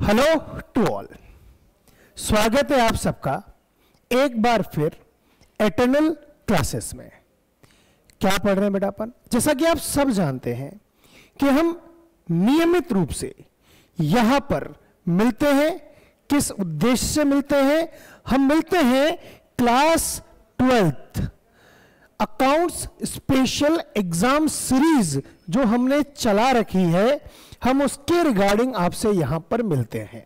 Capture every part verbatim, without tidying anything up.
Hello to all, स्वागत है आप सबका एक बार फिर एटर्नल क्लासेस में। क्या पढ़ रहे हैं बेटा अपन? जैसा कि आप सब जानते हैं कि हम नियमित रूप से यहां पर मिलते हैं। किस उद्देश्य से मिलते हैं? हम मिलते हैं class twelfth accounts special exam series जो हमने चला रखी है, हम उसके रिगार्डिंग आपसे यहां पर मिलते हैं,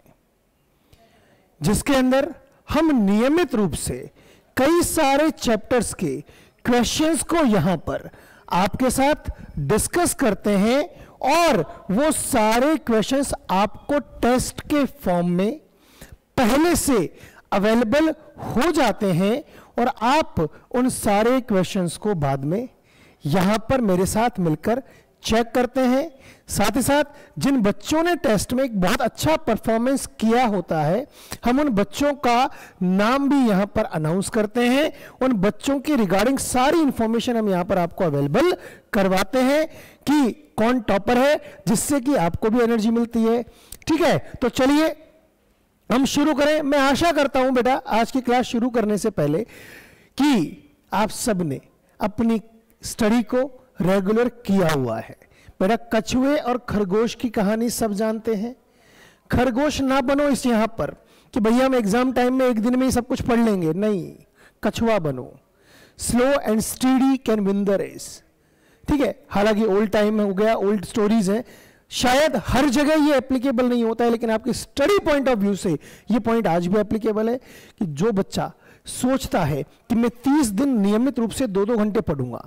जिसके अंदर हम नियमित रूप से कई सारे चैप्टर्स के क्वेश्चंस को यहां पर आपके साथ डिस्कस करते हैं और वो सारे क्वेश्चंस आपको टेस्ट के फॉर्म में पहले से अवेलेबल हो जाते हैं और आप उन सारे क्वेश्चंस को बाद में यहां पर मेरे साथ मिलकर चेक करते हैं। साथ ही साथ जिन बच्चों ने टेस्ट में एक बहुत अच्छा परफॉर्मेंस किया होता है, हम उन बच्चों का नाम भी यहां पर अनाउंस करते हैं। उन बच्चों की रिगार्डिंग सारी इंफॉर्मेशन हम यहां पर आपको अवेलेबल करवाते हैं कि कौन टॉपर है, जिससे कि आपको भी एनर्जी मिलती है। ठीक है, तो चलिए हम शुरू करें। मैं आशा करता हूं बेटा आज की क्लास शुरू करने से पहले कि आप सब ने अपनी स्टडी को रेगुलर किया हुआ है। बेटा कछुए और खरगोश की कहानी सब जानते हैं। खरगोश ना बनो इस यहां पर कि भैया हम एग्जाम टाइम में एक दिन में ही सब कुछ पढ़ लेंगे, नहीं, कछुआ बनो। Slow and steady can win the race. ठीक है, हालांकि ओल्ड टाइम हो गया, ओल्ड स्टोरीज हैं, शायद हर जगह ये एप्लीकेबल नहीं होता है, लेकिन आपके स्टडी पॉइंट ऑफ व्यू से ये पॉइंट आज भी एप्लीकेबल है कि जो बच्चा सोचता है कि मैं तीस दिन नियमित रूप से दो दो घंटे पढ़ूंगा,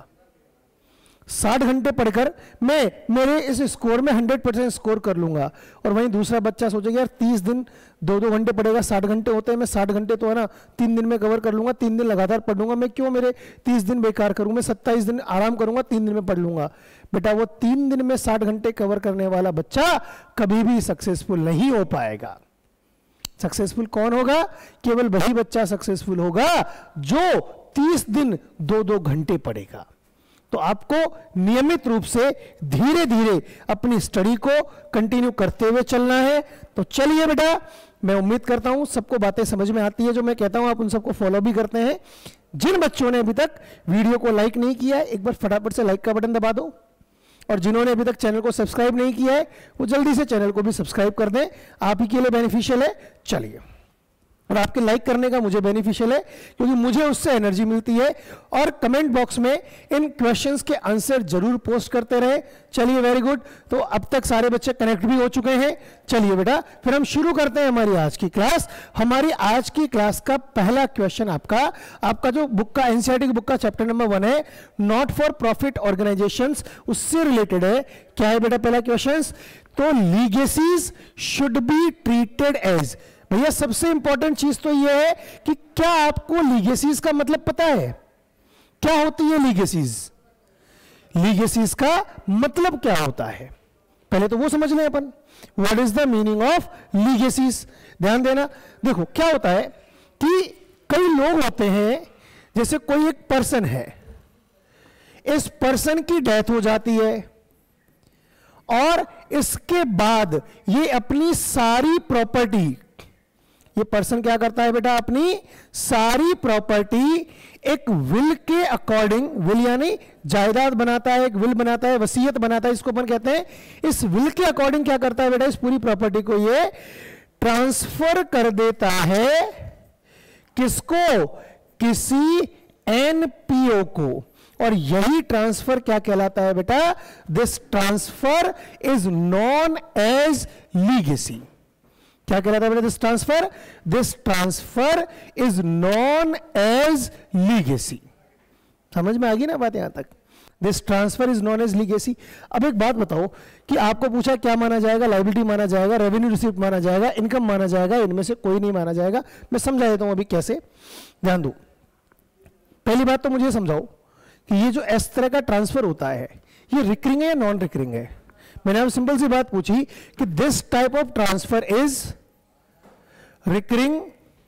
साठ घंटे पढ़कर मैं मेरे इस स्कोर में हंड्रेड परसेंट स्कोर कर लूंगा, और वहीं दूसरा बच्चा सोचेगा यार तीस दिन दो दो घंटे पढ़ेगा, साठ घंटे होते हैं, मैं साठ घंटे तो है ना तीन दिन में कवर कर लूंगा, तीन दिन लगातार पढ़ लूंगा, मैं क्यों मेरे तीस दिन बेकार करूं, मैं सत्ताईस दिन आराम करूंगा, तीन दिन में पढ़ लूंगा। बेटा वो तीन दिन में साठ घंटे कवर करने वाला बच्चा कभी भी सक्सेसफुल नहीं हो पाएगा। सक्सेसफुल कौन होगा? केवल वही बच्चा सक्सेसफुल होगा जो तीस दिन दो दो घंटे पढ़ेगा। तो आपको नियमित रूप से धीरे धीरे अपनी स्टडी को कंटिन्यू करते हुए चलना है। तो चलिए बेटा, मैं उम्मीद करता हूं सबको बातें समझ में आती है जो मैं कहता हूं, आप उन सबको फॉलो भी करते हैं। जिन बच्चों ने अभी तक वीडियो को लाइक नहीं किया है, एक बार फटाफट से लाइक का बटन दबा दो, और जिन्होंने अभी तक चैनल को सब्सक्राइब नहीं किया है वो जल्दी से चैनल को भी सब्सक्राइब कर दें, आप ही के लिए बेनिफिशियल है। चलिए, और आपके लाइक करने का मुझे बेनिफिशियल है क्योंकि मुझे उससे एनर्जी मिलती है। और कमेंट बॉक्स में इन क्वेश्चंस के आंसर जरूर पोस्ट करते रहे। चलिए, वेरी गुड। तो अब तक सारे बच्चे कनेक्ट भी हो चुके हैं। चलिए बेटा, फिर हम शुरू करते हैं हमारी आज की क्लास। हमारी आज की क्लास का पहला क्वेश्चन आपका आपका जो बुक का एनसीईआरटी की बुक का चैप्टर नंबर वन है, नॉट फॉर प्रॉफिट ऑर्गेनाइजेशंस, उससे रिलेटेड है। क्या है बेटा पहला क्वेश्चन? तो legacies should be treated as. भैया सबसे इंपॉर्टेंट चीज तो यह है कि क्या आपको लीगेसीज का मतलब पता है? क्या होती है लीगेसीज? लीगेसीज का मतलब क्या होता है पहले तो वो समझ लें अपन। What is the meaning of legacies? ध्यान देना। देखो क्या होता है कि कई लोग होते हैं, जैसे कोई एक पर्सन है, इस पर्सन की डेथ हो जाती है और इसके बाद ये अपनी सारी प्रॉपर्टी, ये पर्सन क्या करता है बेटा? अपनी सारी प्रॉपर्टी एक विल के अकॉर्डिंग, विल यानी जायदाद बनाता है, एक विल बनाता है, वसीयत बनाता है, इसको अपन कहते हैं। इस विल के अकॉर्डिंग क्या करता है बेटा? इस पूरी प्रॉपर्टी को ये ट्रांसफर कर देता है। किसको? किसी एनपीओ को। और यही ट्रांसफर क्या कहलाता है बेटा? This transfer is known as legacy. क्या कहलाता है बेटा? This transfer this transfer is known as legacy. समझ में आ गई ना बात यहां तक? This transfer is known as legacy. अब एक बात बताओ कि आपको पूछा क्या माना जाएगा? लायबिलिटी माना जाएगा, रेवेन्यू रिसीप्ट माना जाएगा, इनकम माना जाएगा, इनमें से कोई नहीं माना जाएगा। मैं समझा देता हूं अभी कैसे, ध्यान दो। पहली बात तो मुझे समझाओ कि ये जो इस तरह का ट्रांसफर होता है, ये रिकरिंग है या नॉन रिकरिंग है? मैंने आप सिंपल सी बात पूछी कि this type of transfer is recurring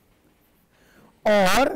और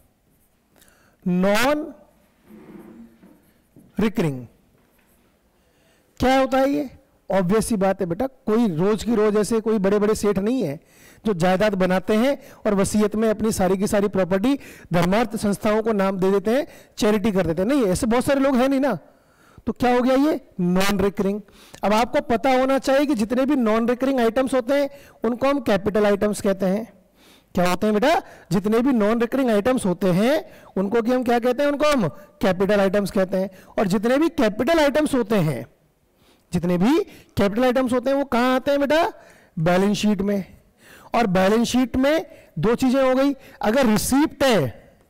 नॉन रिकरिंग। क्या होता है ये? ऑब्वियस सी बात है बेटा, कोई रोज की रोज ऐसे कोई बड़े बड़े सेठ नहीं है जो जायदाद बनाते हैं और वसीयत में अपनी सारी की सारी प्रॉपर्टी धर्मार्थ संस्थाओं को नाम दे देते हैं, चैरिटी कर देते हैं। नहीं, ऐसे बहुत सारे लोग हैं नहीं ना। तो क्या हो गया ये नॉन रिकरिंग। अब आपको पता होना चाहिए कि जितने भी नॉन रिकरिंग आइटम्स होते हैं उनको हम कैपिटल आइटम्स कहते हैं। क्या होते हैं बेटा? जितने भी नॉन रिकरिंग आइटम्स होते हैं उनको कि हम क्या कहते हैं? उनको हम कैपिटल आइटम्स कहते हैं। और जितने भी कैपिटल आइटम्स होते हैं जितने भी कैपिटल आइटम्स होते हैं वो कहां आते हैं बेटा? बैलेंस शीट में। और बैलेंस शीट में दो चीजें हो गई, अगर रिसीप्ट है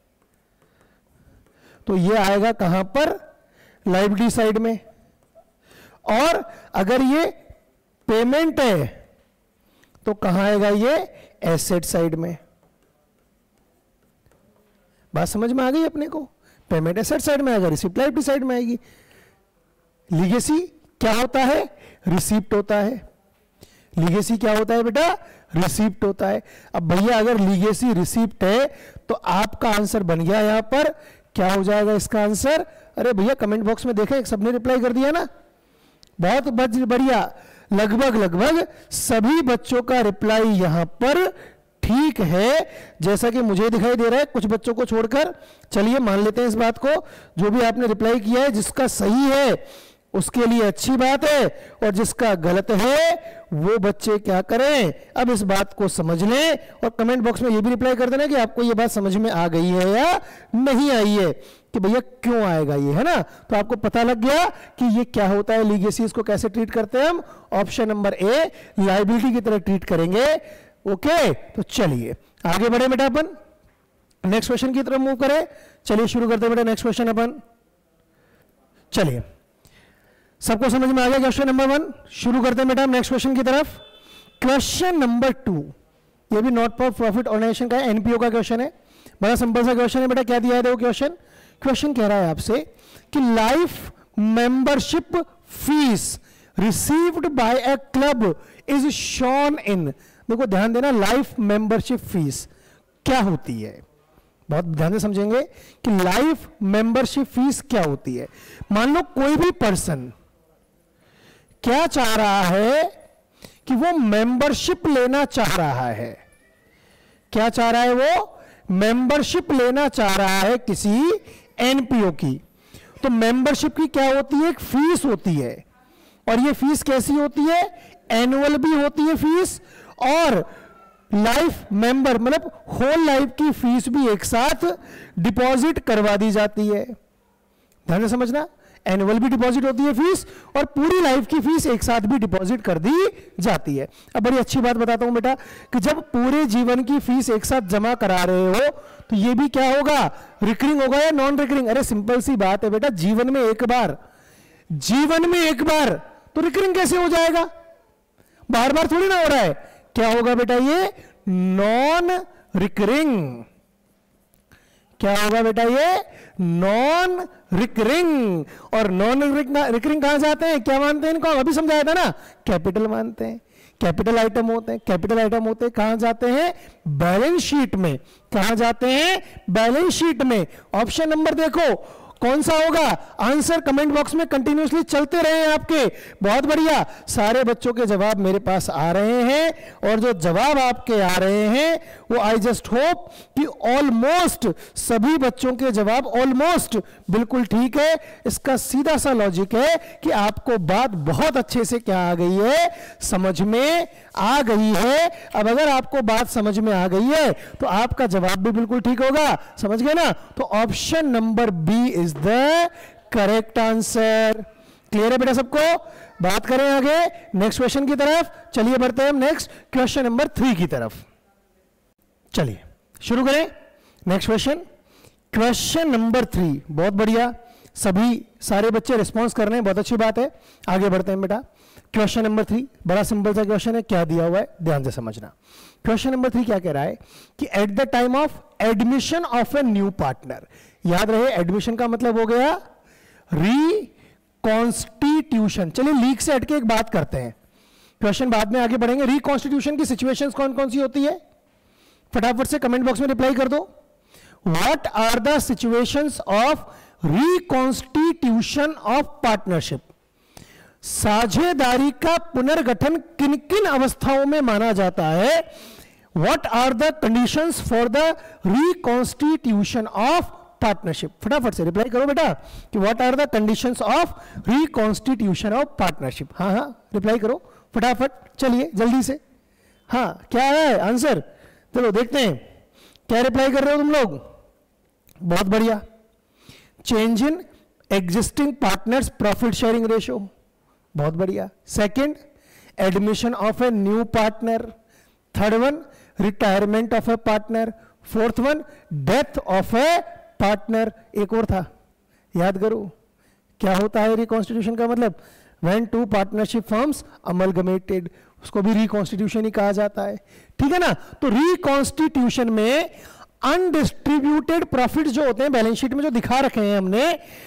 तो ये आएगा कहां पर? लायबिलिटी साइड में। और अगर ये पेमेंट है तो कहां आएगा? ये एसेट साइड में। बात समझ में आ गई अपने को? पेमेंट एसेट साइड में आएगा, रिसीप्ट लायबिलिटी साइड में आएगी। लीगेसी क्या होता है? रिसीप्ट होता है। लीगेसी क्या होता है बेटा? रिसीप्ट होता है। अब भैया अगर लीगेसी रिसीप्ट है तो आपका आंसर बन गया यहां पर। क्या हो जाएगा इसका आंसर? अरे भैया कमेंट बॉक्स में देखें, सबने रिप्लाई कर दिया ना, बहुत बढ़िया। लगभग लगभग सभी बच्चों का रिप्लाई यहां पर ठीक है, जैसा कि मुझे दिखाई दे रहा है, कुछ बच्चों को छोड़कर। चलिए मान लेते हैं इस बात को, जो भी आपने रिप्लाई किया है जिसका सही है उसके लिए अच्छी बात है, और जिसका गलत है वो बच्चे क्या करें? अब इस बात को समझ लें और कमेंट बॉक्स में ये भी रिप्लाई कर देना कि आपको ये बात समझ में आ गई है या नहीं आई है, कि भैया क्यों आएगा ये, है ना। तो आपको पता लग गया कि ये क्या होता है लीगेसी, इसको कैसे ट्रीट करते हैं हम। ऑप्शन नंबर ए लायबिलिटी की तरह ट्रीट करेंगे। ओके, तो चलिए आगे बढ़े बेटा, अपन नेक्स्ट क्वेश्चन की तरफ मूव करें। चलिए शुरू करते बेटा नेक्स्ट क्वेश्चन अपन। चलिए सबको समझ में आ गया क्वेश्चन नंबर वन? शुरू करते हैं बेटा नेक्स्ट क्वेश्चन की तरफ। क्वेश्चन नंबर टू, ये भी नॉट फॉर प्रॉफिट ऑर्गेनाइजेशन का है, एनपीओ का क्वेश्चन है। बड़ा सिंपल सा क्वेश्चन है बेटा। क्या दिया है देखो क्वेश्चन। क्वेश्चन कह रहा है आपसे कि life membership fees received by a club is shown in. देखो ध्यान देना, लाइफ मेंबरशिप फीस क्या होती है, बहुत ध्यान से समझेंगे कि लाइफ मेंबरशिप फीस क्या होती है। मान लो कोई भी पर्सन क्या चाह रहा है कि वो मेंबरशिप लेना चाह रहा है। क्या चाह रहा है? वो मेंबरशिप लेना चाह रहा है किसी एनपीओ की। तो मेंबरशिप की क्या होती है? एक फीस होती है। और ये फीस कैसी होती है? एनुअल भी होती है फीस, और लाइफ मेंबर मतलब होल लाइफ की फीस भी एक साथ डिपॉजिट करवा दी जाती है। ध्यान से समझना, एनुअल भी डिपॉजिट होती है फीस और पूरी लाइफ की फीस एक साथ भी डिपॉजिट कर दी जाती है। अब बड़ी अच्छी बात बताता हूं बेटा कि जब पूरे जीवन की फीस एक साथ जमा करा रहे हो तो ये भी क्या होगा? रिकरिंग होगा या नॉन रिकरिंग? अरे सिंपल सी बात है बेटा, जीवन में एक बार, जीवन में एक बार तो रिकरिंग कैसे हो जाएगा? बार बार थोड़ी ना हो रहा है। क्या होगा बेटा? ये नॉन रिकरिंग। क्या होगा बेटा? ये नॉन रिकरिंग। और नॉन रिकरिंग कहां जाते हैं? क्या मानते हैं इनको? अभी समझाया था ना, कैपिटल मानते हैं। कैपिटल आइटम होते हैं। कैपिटल आइटम होते हैं कहां जाते हैं? बैलेंस शीट में। कहां जाते हैं? बैलेंस शीट में। ऑप्शन नंबर देखो कौन सा होगा? आंसर कमेंट बॉक्स में कंटिन्यूअसली चलते रहे हैं आपके। बहुत बढ़िया, सारे बच्चों के जवाब मेरे पास आ रहे हैं, और जो जवाब आपके आ रहे हैं वो आई जस्ट होप कि ऑलमोस्ट सभी बच्चों के जवाब ऑलमोस्ट बिल्कुल ठीक है। इसका सीधा सा लॉजिक है कि आपको बात बहुत अच्छे से क्या आ गई है? समझ में आ गई है। अब अगर आपको बात समझ में आ गई है तो आपका जवाब भी बिल्कुल ठीक होगा। समझ गए ना? तो option number B is the correct answer. Clear है बेटा सबको? बात करें आगे नेक्स्ट क्वेश्चन की तरफ। चलिए बढ़ते हैं हम नेक्स्ट क्वेश्चन नंबर थ्री की तरफ। चलिए शुरू करें next question. Question number three, बहुत बढ़िया, सभी सारे बच्चे रिस्पॉन्स कर रहे हैं, बहुत अच्छी बात है। आगे बढ़ते हैं बेटा। क्वेश्चन नंबर थ्री बड़ा सिंपल सा क्वेश्चन है। क्या दिया हुआ है ध्यान से समझना। क्वेश्चन नंबर थ्री क्या कह रहा है कि at the time of admission of a new partner, याद रहे एडमिशन का मतलब हो गया रिकॉन्स्टिट्यूशन। चलिए लीक से हटके एक बात करते हैं, क्वेश्चन बाद में आगे बढ़ेंगे। रिकॉन्स्टिट्यूशन की सिचुएशंस कौन कौन सी होती है? फटाफट से कमेंट बॉक्स में रिप्लाई कर दो। What are the situations of reconstitution of partnership? साझेदारी का पुनर्गठन किन किन अवस्थाओं में माना जाता है? What are the conditions for the reconstitution of partnership? फटाफट से रिप्लाई करो बेटा कि what are the conditions of reconstitution of partnership. हाँ हाँ रिप्लाई करो फटाफट, चलिए जल्दी से। हाँ क्या है आंसर? चलो देखते हैं क्या रिप्लाई कर रहे हो तुम लोग। बहुत बढ़िया। Change in existing partners profit sharing ratio, बहुत बढ़िया। Second, admission of a new partner. Third one, retirement of a partner. Fourth one, death of a partner. एक और था, याद करो क्या होता है रिकॉन्स्टिट्यूशन का मतलब? When two partnership firms amalgamated, उसको भी रिकॉन्स्टिट्यूशन ही कहा जाता है, ठीक है ना। तो रिकॉन्स्टिट्यूशन में अनडिस्ट्रीब्यूटेड प्रॉफिट जो होते हैं बैलेंस शीट में जो दिखा रखे हैं हमने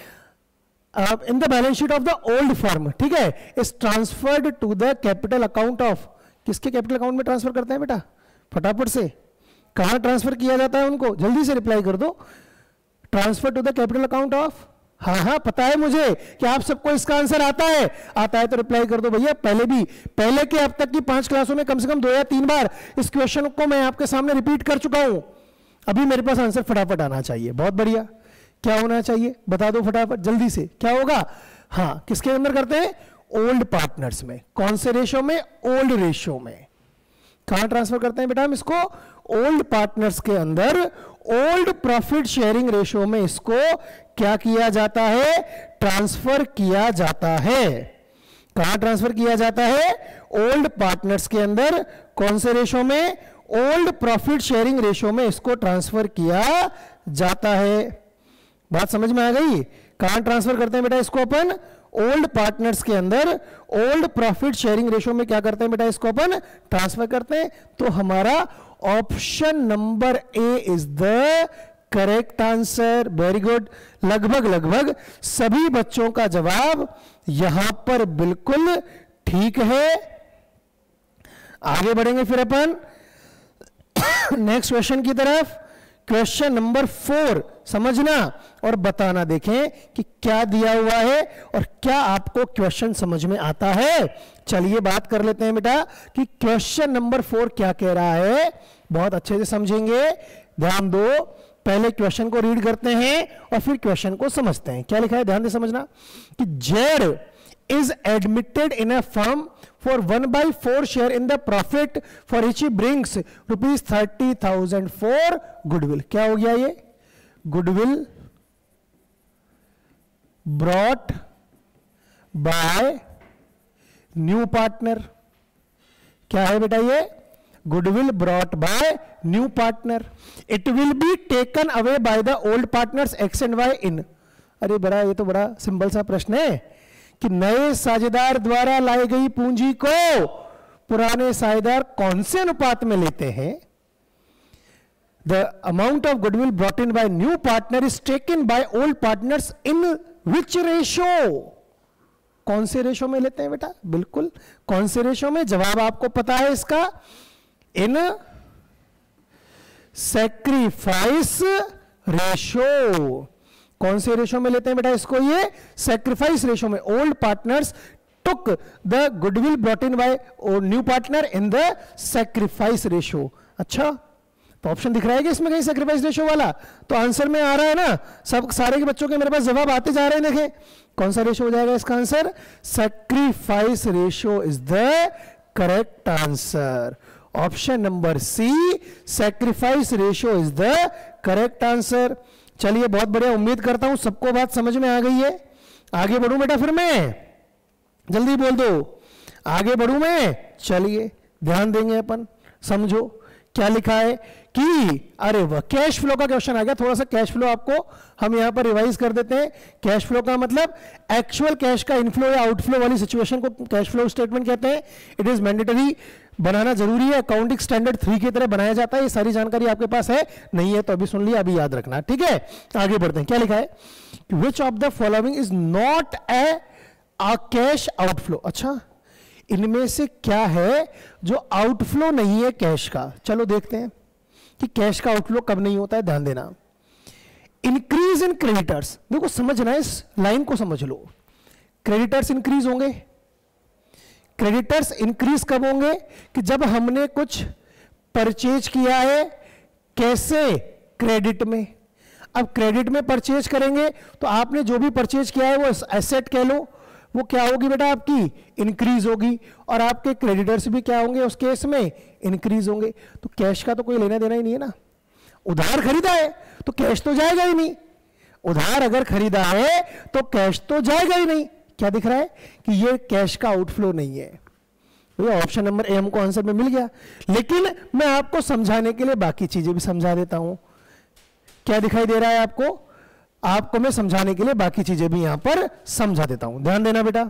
in the balance sheet of the old firm, ठीक है, is transferred to the capital account of. किसके कैपिटल अकाउंट में ट्रांसफर करते हैं बेटा? फटाफट से, कहां ट्रांसफर किया जाता है उनको? जल्दी से रिप्लाई कर दो। Transfer to the capital account of. हाँ हाँ पता है मुझे कि आप सबको इसका आंसर आता है, आता है तो रिप्लाई कर दो भैया। पहले भी, पहले के अब तक की पांच क्लासों में कम से कम दो या तीन बार इस क्वेश्चन को मैं आपके सामने रिपीट कर चुका हूं। अभी मेरे पास आंसर फटाफट आना चाहिए। बहुत बढ़िया। क्या होना चाहिए बता दो फटाफट जल्दी से, क्या होगा? हाँ किसके अंदर करते हैं? ओल्ड पार्टनर्स में। कौन से रेशियो में? ओल्ड रेशियो में। कहां ट्रांसफर करते हैं बेटा हम इसको? ओल्ड पार्टनर्स के अंदर ओल्ड प्रॉफिट शेयरिंग रेशियो में इसको क्या किया जाता है? ट्रांसफर किया जाता है। कहां ट्रांसफर किया जाता है? ओल्ड पार्टनर्स के अंदर। कौन से रेशियो में? ओल्ड प्रॉफिट शेयरिंग रेशियो में इसको ट्रांसफर किया जाता है। बात समझ में आ गई? कहां ट्रांसफर करते हैं बेटा इसको अपन? ओल्ड पार्टनर्स के अंदर ओल्ड प्रॉफिट शेयरिंग रेशियो में क्या करते हैं बेटा? इसको अपन ट्रांसफर करते हैं। तो हमारा option number A is the correct answer. Very good. लगभग लगभग सभी बच्चों का जवाब यहां पर बिल्कुल ठीक है। आगे बढ़ेंगे फिर अपन नेक्स्ट क्वेश्चन की तरफ। क्वेश्चन नंबर फोर समझना और बताना, देखें कि क्या दिया हुआ है और क्या आपको क्वेश्चन समझ में आता है। चलिए बात कर लेते हैं बेटा कि क्वेश्चन नंबर फोर क्या कह रहा है। बहुत अच्छे से समझेंगे, ध्यान दो। पहले क्वेश्चन को रीड करते हैं और फिर क्वेश्चन को समझते हैं। क्या लिखा है ध्यान से समझना कि Z is admitted in a firm for one by four share in the profit for which he brings rupees thirty thousand for goodwill। क्या हो गया ये? goodwill brought by new partner। क्या है बेटा ये? goodwill brought by new partner। it will be taken away by the old partners x and y in। अरे बड़ा, ये तो बड़ा सिंपल सा प्रश्न है कि नए साझेदार द्वारा लाई गई पूंजी को पुराने साझेदार कौन से अनुपात में लेते हैं? The amount of goodwill brought in by new partner is taken by old partners in which ratio? कौन से रेशियो में लेते हैं बेटा? बिल्कुल कौन से रेशियो में? जवाब आपको पता है इसका, इन सैक्रिफाइस रेशियो। कौन से रेशियो में लेते हैं बेटा इसको? ये सैक्रिफाइस रेशियो में। Old partners took the goodwill brought in by new partner in the sacrifice ratio. अच्छा तो ऑप्शन दिख रहा है कि इसमें कहीं सैक्रिफाइस रेशियो वाला? तो आंसर में आ रहा है ना, सब सारे के बच्चों के मेरे पास जवाब आते जा रहे हैं। देखें कौन सा रेशियो हो जाएगा इसका आंसर? Sacrifice ratio is the correct answer. Option number C, sacrifice ratio is the correct answer. चलिए बहुत बढ़िया, उम्मीद करता हूं सबको बात समझ में आ गई है। आगे बढ़ूं बेटा फिर मैं? जल्दी बोल दो, आगे बढ़ूं मैं? चलिए ध्यान देंगे अपन, समझो क्या लिखा है कि अरे वाह, कैश फ्लो का क्वेश्चन आ गया। थोड़ा सा कैश फ्लो आपको हम यहां पर रिवाइज कर देते हैं। कैश फ्लो का मतलब एक्चुअल कैश का इनफ्लो या आउटफ्लो वाली सिचुएशन को कैश फ्लो स्टेटमेंट कहते हैं। इट इज मैंडेटरी, बनाना जरूरी है, अकाउंटिंग स्टैंडर्ड थ्री की तरह बनाया जाता है। ये सारी जानकारी आपके पास है, नहीं है तो अभी सुन लिया, अभी याद रखना, ठीक है। आगे बढ़ते हैं। क्या लिखा है? Which of the following is not a cash outflow. अच्छा, इनमें से क्या है जो आउटफ्लो नहीं है कैश का? चलो देखते हैं कि कैश का आउटफ्लो कब नहीं होता है। ध्यान देना, इंक्रीज इन क्रेडिटर्स। देखो समझना, इस लाइन को समझ लो। क्रेडिटर्स इंक्रीज होंगे, क्रेडिटर्स इंक्रीज कब होंगे? कि जब हमने कुछ परचेज किया है, कैसे? क्रेडिट में। अब क्रेडिट में परचेज करेंगे तो आपने जो भी परचेज किया है वो एसेट कह लो, वो क्या होगी बेटा? आपकी इंक्रीज होगी, और आपके क्रेडिटर्स भी क्या होंगे उस केस में? इंक्रीज होंगे। तो कैश का तो कोई लेना देना ही नहीं है ना। उधार खरीदा है तो कैश तो जाएगा ही नहीं, उधार अगर खरीदा है तो कैश तो जाएगा ही नहीं। क्या दिख रहा है? कि ये कैश का आउटफ्लो नहीं है। तो ऑप्शन नंबर ए हमको आंसर में मिल गया। लेकिन मैं आपको समझाने के लिए बाकी चीजें भी समझा देता हूं। क्या दिखाई दे रहा है आपको? आपको मैं समझाने के लिए बाकी चीजें भी यहां पर समझा देता हूं, ध्यान देना बेटा।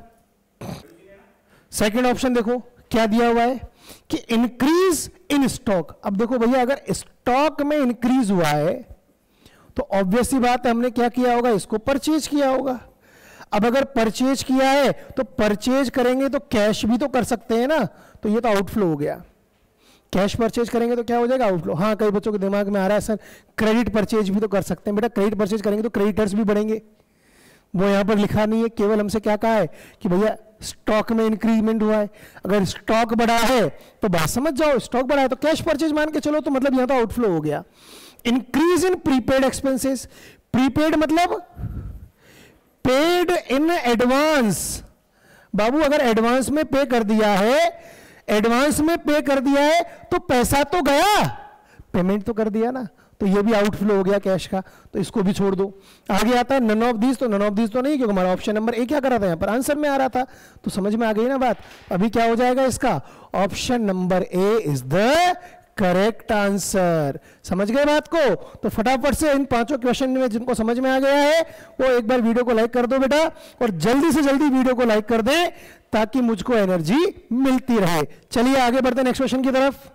सेकंड ऑप्शन देखो क्या दिया हुआ है कि इंक्रीज इन स्टॉक। अब देखो भैया, अगर स्टॉक में इंक्रीज हुआ है तो ऑब्वियस सी बात है हमने क्या किया होगा? इसको परचेज किया होगा। अब अगर परचेज किया है तो परचेज करेंगे तो कैश भी तो कर सकते हैं ना, तो ये तो आउटफ्लो हो गया। कैश परचेज करेंगे तो क्या हो जाएगा? आउटफ्लो। हाँ, कई बच्चों के दिमाग में आ रहा है सर क्रेडिट परचेज भी तो कर सकते हैं। बेटा क्रेडिट परचेज करेंगे तो क्रेडिटर्स भी बढ़ेंगे, वो यहां पर लिखा नहीं है। केवल हमसे क्या कहा है कि भैया स्टॉक में इंक्रीजमेंट हुआ है। अगर स्टॉक बढ़ा है तो बात समझ जाओ, स्टॉक बढ़ा है तो कैश परचेज मान के चलो, तो मतलब यहां तो आउटफ्लो हो गया। Increase in prepaid expenses. Prepaid मतलब पेड इन एडवांस। बाबू अगर एडवांस में पे कर दिया है, एडवांस में पे कर दिया है तो पैसा तो गया, पेमेंट तो कर दिया ना, तो ये भी आउटफ्लो हो गया कैश का, तो इसको भी छोड़ दो। आगे आता है नन ऑफ दीज। तो नन ऑफ दीज तो नहीं, क्योंकि हमारा ऑप्शन नंबर ए क्या कर रहा था? यहां पर आंसर में आ रहा था, तो समझ में आ गई ना बात। अभी क्या हो जाएगा इसका? Option number A is the correct answer. समझ गए बात को? तो फटाफट से इन पांचों क्वेश्चन में जिनको समझ में आ गया है वो एक बार वीडियो को लाइक कर दो बेटा, और जल्दी से जल्दी वीडियो को लाइक कर दें ताकि मुझको एनर्जी मिलती रहे। चलिए आगे बढ़ते हैं नेक्स्ट क्वेश्चन की तरफ।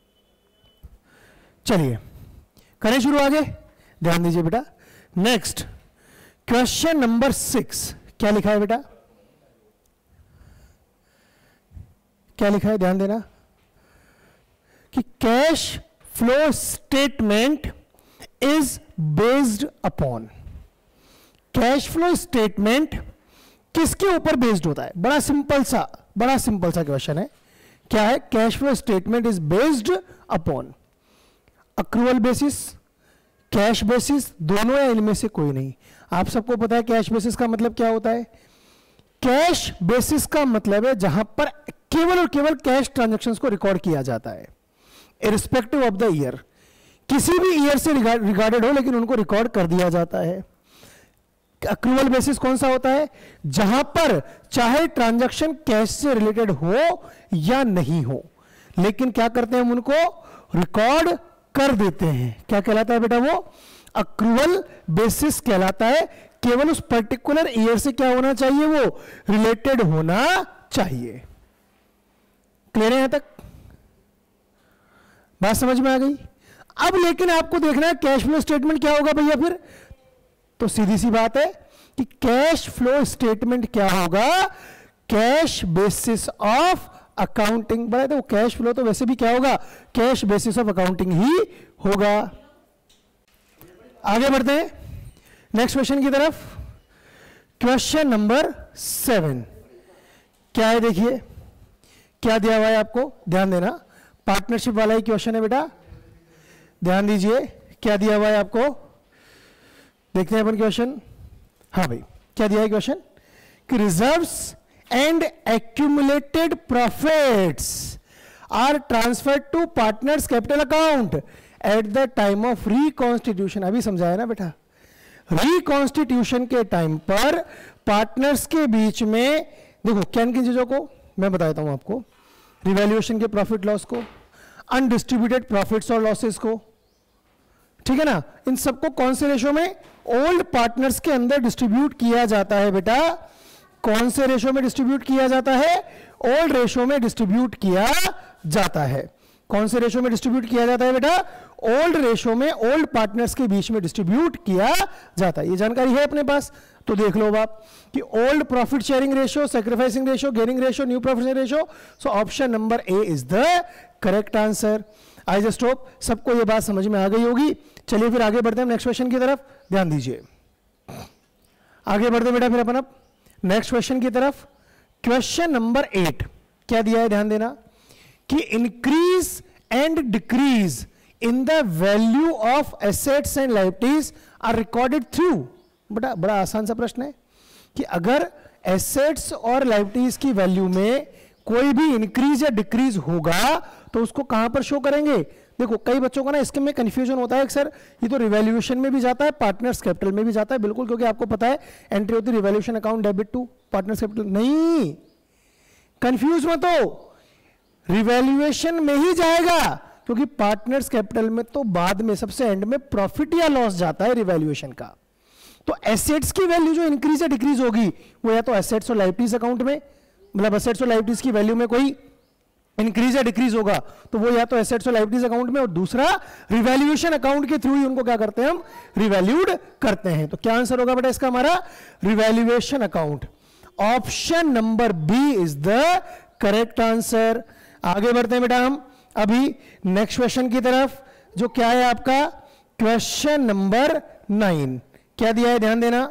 चलिए करें शुरू आगे, ध्यान दीजिए बेटा। नेक्स्ट क्वेश्चन नंबर सिक्स क्या लिखा है बेटा? क्या लिखा है? ध्यान देना कि cash flow statement is based upon. Cash flow statement किसके ऊपर बेस्ड होता है? बड़ा सिंपल सा बड़ा सिंपल सा क्वेश्चन है। क्या है? Cash flow statement is based upon accrual basis, cash basis, दोनों या इनमें से कोई नहीं। आप सबको पता है कैश बेसिस का मतलब क्या होता है? कैश बेसिस का मतलब है जहां पर केवल और केवल कैश ट्रांजैक्शंस को रिकॉर्ड किया जाता है, इररिस्पेक्टिव ऑफ द ईयर। किसी भी ईयर से रिगार्डेड हो लेकिन उनको रिकॉर्ड कर दिया जाता है। अक्रूवल बेसिस कौन सा होता है? जहां पर चाहे ट्रांजैक्शन कैश से रिलेटेड हो या नहीं हो, लेकिन क्या करते हैं हम उनको रिकॉर्ड कर देते हैं। क्या कहलाता है बेटा? वो अक्रूवल बेसिस कहलाता है। केवल उस पर्टिकुलर ईयर से क्या होना चाहिए? वो रिलेटेड होना चाहिए। क्लियर है यहां तक? बात समझ में आ गई? अब लेकिन आपको देखना है कैश फ्लो स्टेटमेंट क्या होगा भैया फिर। तो सीधी सी बात है कि कैश फ्लो स्टेटमेंट क्या होगा? Cash basis of accounting. बड़ा तो कैश फ्लो तो वैसे भी क्या होगा? कैश बेसिस ऑफ अकाउंटिंग ही होगा। आगे बढ़ते हैं नेक्स्ट क्वेश्चन की तरफ। क्वेश्चन नंबर सेवन क्या है? देखिए क्या दिया हुआ है आपको, ध्यान देना। पार्टनरशिप वाला ही क्वेश्चन है बेटा, ध्यान दीजिए। क्या दिया हुआ है आपको? देखते हैं अपन क्वेश्चन। हाँ भाई, क्या दिया है क्वेश्चन? कि reserves and accumulated profits are transferred to partners capital account at the time of reconstitution। अभी समझाया ना बेटा, रिकॉन्स्टिट्यूशन के टाइम पर पार्टनर्स के बीच में देखो किन किन चीजों को मैं बताता हूं आपको। रिवैल्यूएशन के प्रॉफिट लॉस को, अनडिस्ट्रीब्यूटेड प्रॉफिट्स और लॉसेस को, ठीक है ना, इन सबको कौन से रेशो में? ओल्ड पार्टनर्स के अंदर डिस्ट्रीब्यूट किया जाता है बेटा। कौन से रेशो में डिस्ट्रीब्यूट किया जाता है? ओल्ड रेशो में डिस्ट्रीब्यूट किया जाता है। कौन से रेशो में डिस्ट्रीब्यूट किया जाता है बेटा? ओल्ड रेशो में, ओल्ड पार्टनर्स के बीच में डिस्ट्रीब्यूट किया जाता है। ये जानकारी है अपने पास, तो देख लो आप कि old profit sharing ratio, sacrificing ratio, gaining ratio, new profit sharing ratio. So option number A is the correct answer. I just hope सबको ये बात समझ में आ गई होगी। चलिए फिर आगे बढ़ते हैं नेक्स्ट क्वेश्चन की तरफ, ध्यान दीजिए। आगे बढ़ते बेटा फिर अपन अब नेक्स्ट क्वेश्चन की तरफ। क्वेश्चन नंबर एट क्या दिया है ध्यान देना कि increase and decrease in the value of assets and liabilities are recorded through. बड़ा बड़ा आसान सा प्रश्न है कि अगर एसेट्स और लायबिलिटीज की वैल्यू में कोई भी इंक्रीज या डिक्रीज होगा तो उसको कहां पर शो करेंगे। देखो कई बच्चों का ना इसके में कंफ्यूजन होता है कि सर ये तो रिवैल्यूएशन में भी जाता है, पार्टनर्स कैपिटल में भी जाता है। बिल्कुल, क्योंकि आपको पता है एंट्री होती है revaluation account debit to partners capital. नहीं, कंफ्यूज मत हो, रिवैल्यूएशन में ही जाएगा, क्योंकि पार्टनर्स कैपिटल में तो बाद में सबसे एंड में प्रॉफिट या लॉस जाता है रिवैल्यूएशन का। तो एसेट्स की वैल्यू जो इंक्रीज या डिक्रीज होगी वो या तो एसेट्स और लायबिलिटीज अकाउंट में, मतलब एसेट्स और लायबिलिटीज की वैल्यू में कोई इंक्रीज या डिक्रीज होगा तो वो या तो एसेट्स और लायबिलिटीज अकाउंट में, और दूसरा रिवैल्यूएशन अकाउंट के थ्रू ही उनको क्या करते हैं हम, रिवैल्यूड करते हैं। तो क्या आंसर होगा बेटा इसका हमारा, revaluation account. Option number B is the correct answer. आगे बढ़ते हैं बेटा हम अभी नेक्स्ट क्वेश्चन की तरफ, जो क्या है आपका क्वेश्चन नंबर नाइन। क्या दिया है ध्यान देना,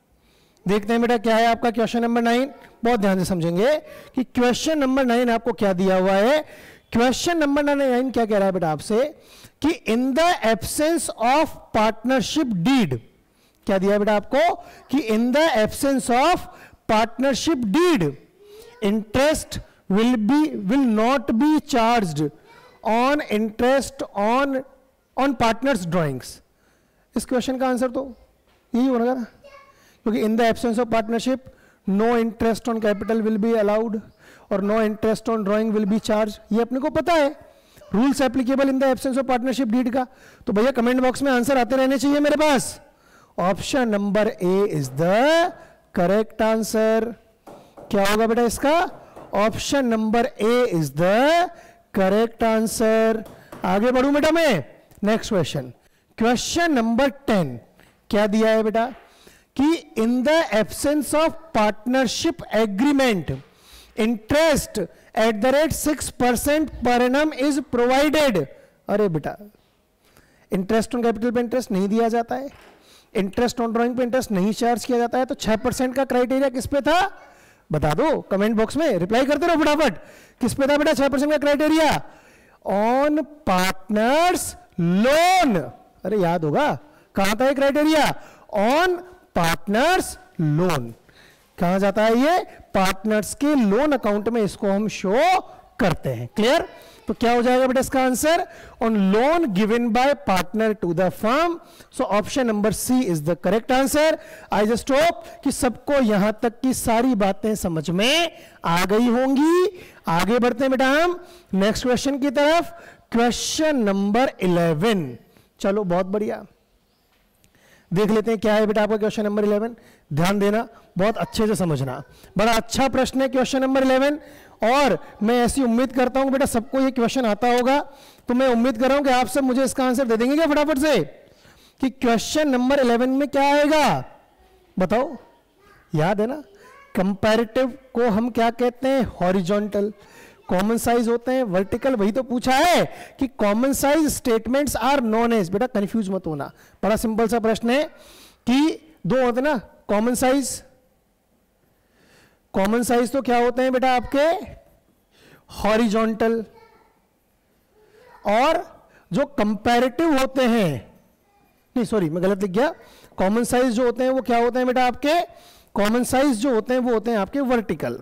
देखते हैं बेटा क्या है आपका क्वेश्चन नंबर नाइन। बहुत ध्यान से समझेंगे कि क्वेश्चन नंबर नाइन आपको क्या दिया हुआ है। क्वेश्चन नंबर नाइन क्या कह रहा है बेटा आपसे कि in the absence of partnership deed, क्या दिया है बेटा आपको कि in the absence of partnership deed interest will be will not be charged on interest on on partners drawings. इस क्वेश्चन का आंसर तो यही होगा ना, क्योंकि in the absence of partnership no interest on capital will be allowed और no interest on drawing will be charge. ये अपने को पता है, rules applicable in the absence of partnership deed का। तो भैया कमेंट बॉक्स में आंसर आते रहने चाहिए मेरे पास। Option number A is the correct answer. क्या होगा बेटा इसका, option number A is the correct answer. आगे बढ़ू बेटा मैं, next question, question number ten. क्या दिया है बेटा कि in the absence of partnership agreement interest at the rate six percent per annum is provided. अरे बेटा इंटरेस्ट ऑन कैपिटल पे इंटरेस्ट नहीं दिया जाता है, इंटरेस्ट ऑन ड्राइंग पे इंटरेस्ट नहीं चार्ज किया जाता है, तो छह परसेंट का क्राइटेरिया किस पे था बता दो, कमेंट बॉक्स में रिप्लाई करते रहो फटाफट। किस पे था बेटा छह परसेंट का क्राइटेरिया, ऑन पार्टनर्स लोन। अरे याद होगा कहां था ये क्राइटेरिया, ऑन पार्टनर्स लोन। कहां जाता है ये, पार्टनर्स के लोन अकाउंट में इसको हम शो करते हैं। क्लियर, तो क्या हो जाएगा बेटा इसका answer, on loan given by partner to the firm. So option number C is the correct answer. I just hope कि सबको यहां तक की सारी बातें समझ में आ गई होंगी। आगे बढ़ते हैं बेटा हम नेक्स्ट क्वेश्चन की तरफ, क्वेश्चन नंबर इलेवन। चलो बहुत बढ़िया, देख लेते हैं क्या है बेटा आपका क्वेश्चन नंबर इलेवन। ध्यान देना, बहुत अच्छे से समझना, बड़ा अच्छा प्रश्न है क्वेश्चन नंबर इलेवन। और मैं ऐसी उम्मीद करता हूं बेटा सबको ये क्वेश्चन आता होगा, तो मैं उम्मीद कर रहा हूं कि आप सब मुझे इसका आंसर दे देंगे क्या फटाफट से, कि क्वेश्चन नंबर इलेवन में क्या आएगा बताओ। याद है ना, कंपैरेटिव को हम क्या कहते हैं, हॉरिजॉन्टल। कॉमन साइज होते हैं वर्टिकल। वही तो पूछा है कि common size statements are known as. बेटा कंफ्यूज मत होना, बड़ा सिंपल सा प्रश्न है कि दो होते ना कॉमन साइज। कॉमन साइज तो क्या होते हैं बेटा आपके, हॉरिजॉन्टल। और जो कंपैरेटिव होते हैं, नहीं सॉरी मैं गलत लिख गया, कॉमन साइज जो होते हैं वो क्या होते हैं बेटा आपके, कॉमन साइज जो होते हैं वो होते हैं आपके वर्टिकल।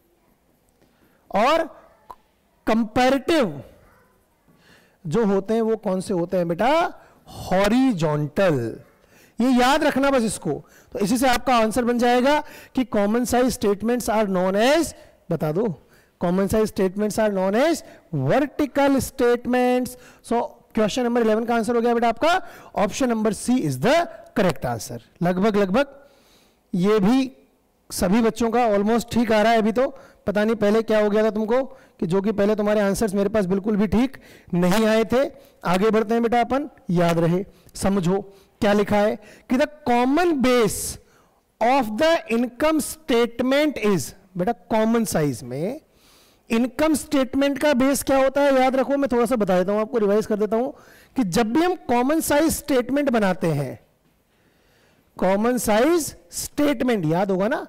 और कंपैरेटिव जो होते हैं वो कौन से होते हैं बेटा, हॉरिजॉन्टल। ये याद रखना बस इसको। तो इसी से आपका आंसर बन जाएगा कि common size statements are known as, बता दो, common size statements are known as vertical statements. So question number eleven का आंसर हो गया बेटा आपका option number C is the correct answer. लगभग लगभग ये भी सभी बच्चों का ऑलमोस्ट ठीक आ रहा है। अभी तो पता नहीं पहले क्या हो गया था तुमको, कि जो कि पहले तुम्हारे आंसर्स मेरे पास बिल्कुल भी ठीक नहीं आए थे। आगे बढ़ते हैं बेटा अपन, याद रहे समझो क्या लिखा है कि the common base of the income statement is. बेटा कॉमन साइज में इनकम स्टेटमेंट का बेस क्या होता है याद रखो। मैं थोड़ा सा बता देता हूं आपको, रिवाइज कर देता हूं कि जब भी हम कॉमन साइज स्टेटमेंट बनाते हैं, कॉमन साइज स्टेटमेंट याद होगा ना,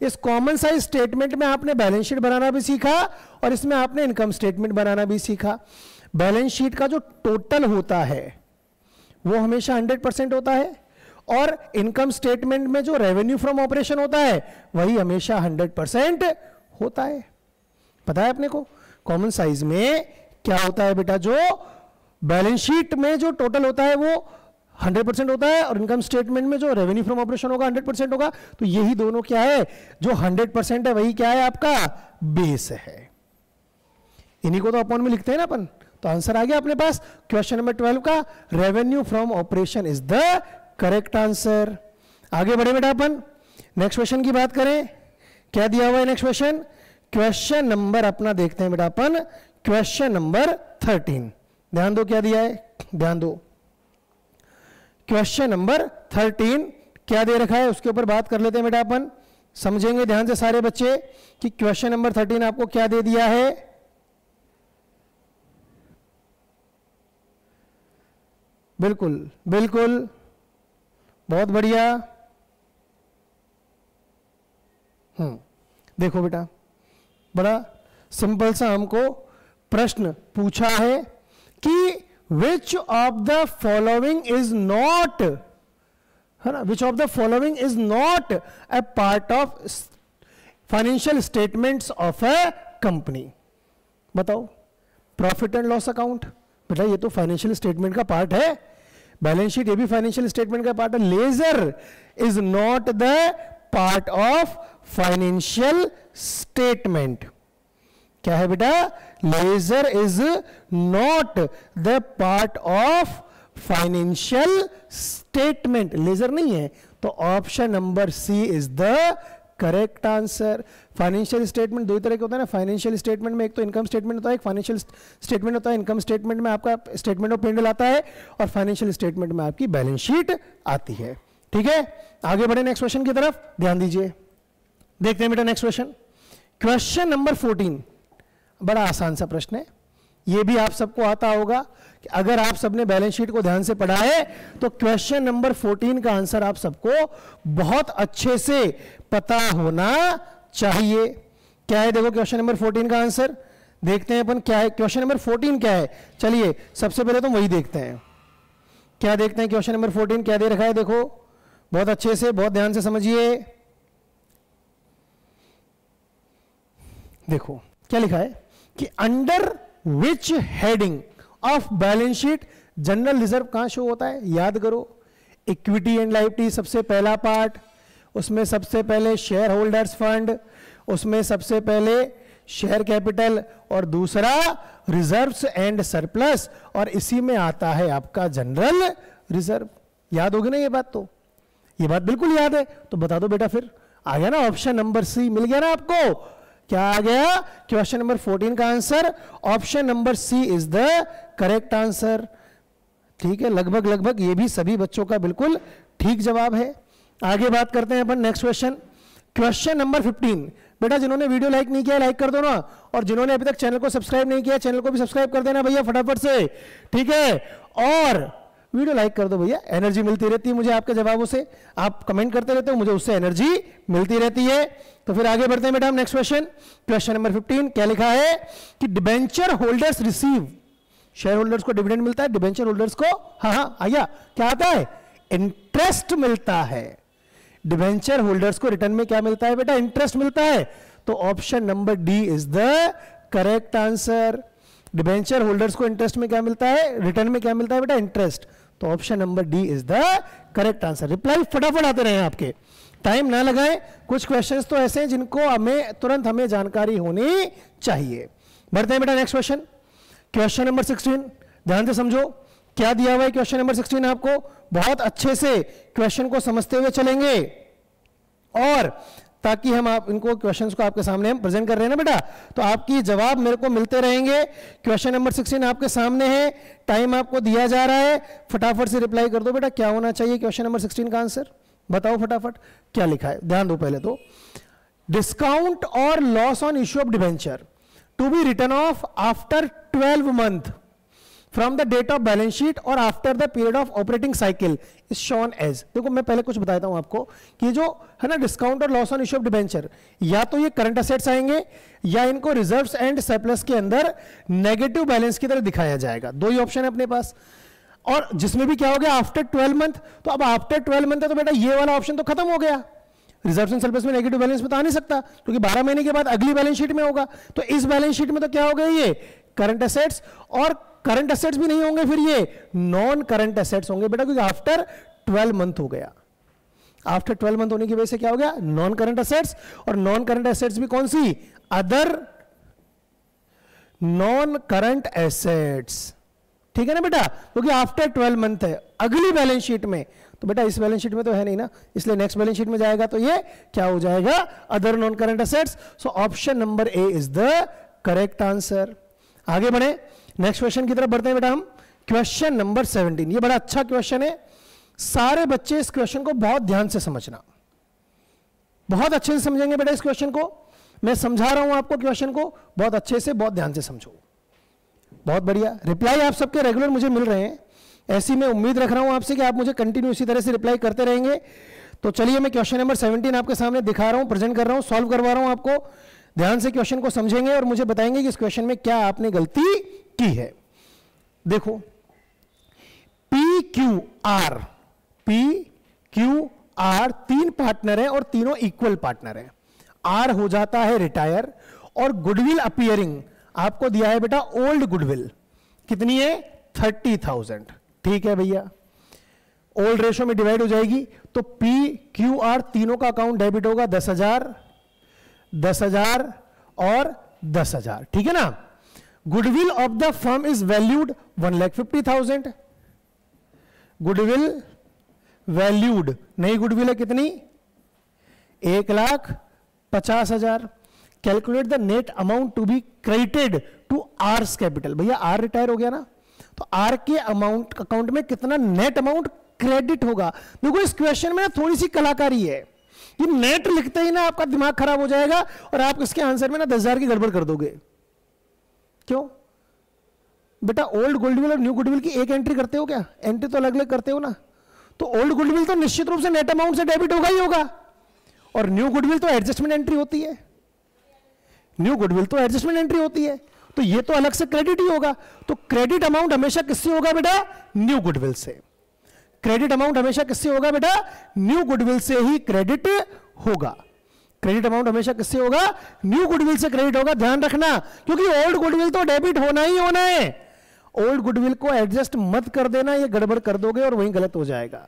इस कॉमन साइज स्टेटमेंट में आपने बैलेंस शीट बनाना भी सीखा और इसमें आपने इनकम स्टेटमेंट बनाना भी सीखा। बैलेंस शीट का जो टोटल होता है वो हमेशा हंड्रेड परसेंट होता है और इनकम स्टेटमेंट में जो रेवेन्यू फ्रॉम ऑपरेशन होता है वही हमेशा हंड्रेड परसेंट होता है। पता है अपने को कॉमन साइज में क्या होता है बेटा, जो बैलेंस शीट में जो टोटल होता है वो हंड्रेड परसेंट होता है और इनकम स्टेटमेंट में जो रेवेन्यू फ्रॉम ऑपरेशन होगा हंड्रेड परसेंट होगा। तो यही दोनों क्या है, जो हंड्रेड परसेंट है वही क्या है आपका बेस है। इन्हीं को तो अपॉन में लिखते हैं ना अपन। तो आंसर आ गया अपने पास क्वेश्चन नंबर ट्वेल्व का, revenue from operation is the correct answer. आगे बढ़े बेटा अपन नेक्स्ट क्वेश्चन की बात करें, क्या दिया हुआ है नेक्स्ट क्वेश्चन। क्वेश्चन नंबर अपना देखते हैं बेटा अपन, क्वेश्चन नंबर थर्टीन। ध्यान दो क्या दिया है, ध्यान दो। क्वेश्चन नंबर थर्टीन क्या दे रखा है उसके ऊपर बात कर लेते हैं बेटा अपन। समझेंगे ध्यान से सारे बच्चे कि क्वेश्चन नंबर थर्टीन आपको क्या दे दिया है। बिल्कुल बिल्कुल, बहुत बढ़िया। हम्म देखो बेटा, बड़ा सिंपल सा हमको प्रश्न पूछा है कि which of the following is not, है ना, which of the following is not a part of financial statements of a company. बताओ, प्रॉफिट एंड लॉस अकाउंट, बेटा ये तो फाइनेंशियल स्टेटमेंट का पार्ट है। बैलेंस शीट ये भी फाइनेंशियल स्टेटमेंट का पार्ट है। Ledger is not the part of financial statement. क्या है बेटा, ledger is not the part of financial statement, ledger नहीं है। तो option number C is the correct answer. Financial statement दो ही तरह के होता है ना, फाइनेंशियल स्टेटमेंट में एक तो इनकम स्टेटमेंट होता है, एक फाइनेंशियल स्टेटमेंट होता है। इनकम स्टेटमेंट में आपका स्टेटमेंट ऑफ पेंडल आता है और फाइनेंशियल स्टेटमेंट में आपकी बैलेंस शीट आती है। ठीक है, आगे बढ़े नेक्स्ट क्वेश्चन की तरफ, ध्यान दीजिए। देखते हैं बेटा next question, question number fourteen. बड़ा आसान सा प्रश्न है, ये भी आप सबको आता होगा कि अगर आप सबने बैलेंस शीट को ध्यान से पढ़ा है तो क्वेश्चन नंबर फोर्टीन का आंसर आप सबको बहुत अच्छे से पता होना चाहिए। क्या है देखो क्वेश्चन नंबर फोर्टीन का आंसर, देखते हैं अपन क्या है। क्वेश्चन नंबर फोर्टीन क्या है, चलिए सबसे पहले तो वही देखते हैं। क्या देखते हैं क्वेश्चन नंबर फोर्टीन क्या दे रखा है, देखो बहुत अच्छे से, बहुत ध्यान से समझिए। देखो क्या लिखा है कि under which heading of balance sheet general reserve कहां शो होता है, याद करो। इक्विटी एंड लायबिलिटी सबसे पहला पार्ट, उसमें सबसे पहले शेयर होल्डर्स फंड, उसमें सबसे पहले शेयर कैपिटल और दूसरा रिजर्व्स एंड सरप्लस, और इसी में आता है आपका जनरल रिजर्व। याद होगी ना ये बात, तो ये बात बिल्कुल याद है। तो बता दो बेटा, फिर आ गया ना ऑप्शन नंबर सी, मिल गया ना आपको। क्या आ गया, क्वेश्चन नंबर फोर्टीन का answer option number C is the correct answer. ठीक है, लगभग लगभग ये भी सभी बच्चों का बिल्कुल ठीक जवाब है। आगे बात करते हैं अपन next question, question number fifteen. बेटा जिन्होंने वीडियो लाइक नहीं किया लाइक कर दो ना, और जिन्होंने अभी तक चैनल को सब्सक्राइब नहीं किया चैनल को भी सब्सक्राइब कर देना भैया फटाफट से। ठीक है, और वीडियो लाइक कर दो भैया, एनर्जी मिलती रहती है मुझे आपके जवाबों से। आप कमेंट करते रहते हो, मुझे उससे एनर्जी मिलती रहती है। तो फिर आगे बढ़ते हैं बेटा हम next question, question number fifteen. क्या लिखा है कि debenture holders receive, share holders को डिविडेंड मिलता है, डिबेंचर होल्डर्स को, हाँ हाँ आया, क्या आता है, इंटरेस्ट मिलता है। डिबेंचर होल्डर्स को रिटर्न में क्या मिलता है बेटा, इंटरेस्ट मिलता है। तो option number D is the correct answer. Debenture holders को इंटरेस्ट में क्या मिलता है, रिटर्न में क्या मिलता है बेटा, इंटरेस्ट। तो option number D is the correct answer. Reply फटाफट आते रहे आपके, टाइम ना लगाएं। कुछ क्वेश्चंस तो ऐसे हैं जिनको हमें तुरंत हमें जानकारी होनी चाहिए। बढ़ते हैं बेटा next question, question number sixteen. ध्यान से समझो क्या दिया हुआ है क्वेश्चन नंबर सिक्सटीन आपको, बहुत अच्छे से क्वेश्चन को समझते हुए चलेंगे, और ताकि हम आप इनको क्वेश्चंस को आपके सामने हम प्रेजेंट कर रहे हैं ना बेटा, तो आपकी जवाब मेरे को मिलते रहेंगे। क्वेश्चन नंबर सिक्सटीन आपके सामने है, टाइम आपको दिया जा रहा है, फटाफट से रिप्लाई कर दो बेटा। क्या होना चाहिए क्वेश्चन नंबर सिक्सटीन का आंसर, बताओ फटाफट क्या लिखा है। ध्यान दो पहले तो, डिस्काउंट और loss on issue of debenture to be written off after twelve month from the date of balance sheet और after the period of operating cycle is shown as. देखो मैं पहले कुछ बताता हूं आपको कि जो है ना डिस्काउंट और loss on issue of debenture, या तो ये करंट असेट्स आएंगे या इनको रिजर्व्स एंड सरप्लस के अंदर नेगेटिव बैलेंस की तरह दिखाया जाएगा। दो ही ऑप्शन है अपने पास, और जिसमें भी क्या हो गया आफ्टर ट्वेल्व मंथ, तो अब आफ्टर ट्वेल्व मंथ है तो बेटा ये वाला ऑप्शन तो खत्म हो गया, रिजर्व एंड सरप्लस में नेगेटिव बैलेंस में तो आ नहीं सकता क्योंकि बारह महीने के बाद अगली बैलेंस शीट में होगा। तो इस बैलेंस शीट में तो क्या हो गया, ये करंट असेट्स, और करंट असेट्स भी नहीं होंगे, फिर ये नॉन करंट असेट्स होंगे बेटा, क्योंकि आफ्टर ट्वेल्व मंथ हो गया। आफ्टर ट्वेल्व मंथ होने की वजह से क्या हो गया, नॉन करंट असेट्स, और नॉन करंट असेट्स भी कौन सी, अदर नॉन करंट एसेट्स, ठीक है ना बेटा, क्योंकि आफ्टर ट्वेल्व मंथ है अगली बैलेंस शीट में, तो बेटा इस बैलेंस शीट में तो है नहीं ना, इसलिए नेक्स्ट बैलेंस शीट में जाएगा तो ये क्या हो जाएगा, other non current assets. So option number A is the correct answer. आगे बढ़े, नेक्स्ट क्वेश्चन की तरफ बढ़ते हैं बेटा हम। क्वेश्चन नंबर सेवनटीन, ये बड़ा अच्छा क्वेश्चन है, सारे बच्चे इस क्वेश्चन को बहुत ध्यान से समझना, बहुत अच्छे से समझेंगे बेटा इस क्वेश्चन को। मैं समझा रहा हूं आपको क्वेश्चन को, बहुत अच्छे से बहुत ध्यान से समझो। बहुत बढ़िया, रिप्लाई आप सबके रेगुलर मुझे मिल रहे हैं, ऐसी मैं उम्मीद रख रहा हूं आपसे कि आप मुझे कंटिन्यू इसी तरह से रिप्लाई करते रहेंगे। तो चलिए मैं क्वेश्चन नंबर सेवनटीन आपके सामने दिखा रहा हूं, प्रेजेंट कर रहा हूं, सॉल्व करवा रहा हूं आपको। ध्यान से क्वेश्चन को समझेंगे और मुझे बताएंगे कि इस क्वेश्चन में क्या आपने गलती की है। देखो, P Q R, P Q R तीन पार्टनर हैं और तीनों इक्वल पार्टनर हैं। आर हो जाता है रिटायर, और गुडविल अपीयरिंग आपको दिया है बेटा ओल्ड गुडविल, कितनी है, थर्टी थाउजेंड। ठीक है भैया, ओल्ड रेशो में डिवाइड हो जाएगी, तो पी क्यू आर तीनों का अकाउंट डेबिट होगा दस हजार, दस हजार और दस हजार, ठीक है ना। Goodwill of the firm is valued one lakh fifty thousand, goodwill valued, नई गुडविल है कितनी, एक लाख पचास हजार। Calculate the net amount to be credited to R's capital, भैया आर रिटायर हो गया ना, तो आर के अमाउंट अकाउंट में कितना नेट अमाउंट क्रेडिट होगा। देखो इस क्वेश्चन में थोड़ी सी कलाकारी है, ये नेट लिखते ही ना आपका दिमाग खराब हो जाएगा और आप इसके आंसर में ना दस हजार की गड़बड़ कर दोगे। क्यों बेटा, ओल्ड गुडविल और न्यू गुडविल की एक एंट्री करते हो क्या, एंट्री तो अलग अलग करते हो ना, तो ओल्ड गुडविल तो निश्चित रूप से नेट अमाउंट से डेबिट होगा ही होगा, और न्यू गुडविल तो एडजस्टमेंट एंट्री होती है, न्यू गुडविल तो एडजस्टमेंट एंट्री होती है, तो ये तो अलग से क्रेडिट ही होगा। तो क्रेडिट अमाउंट हमेशा किससे होगा बेटा, न्यू गुडविल से। क्रेडिट अमाउंट हमेशा किससे होगा बेटा, न्यू गुडविल से ही क्रेडिट होगा। क्रेडिट अमाउंट हमेशा किससे होगा, न्यू गुडविल से क्रेडिट होगा, ध्यान रखना, क्योंकि ओल्ड गुडविल तो डेबिट होना ही होना है। ओल्ड गुडविल को एडजस्ट मत कर देना, ये गड़बड़ कर दोगे और वहीं गलत हो जाएगा।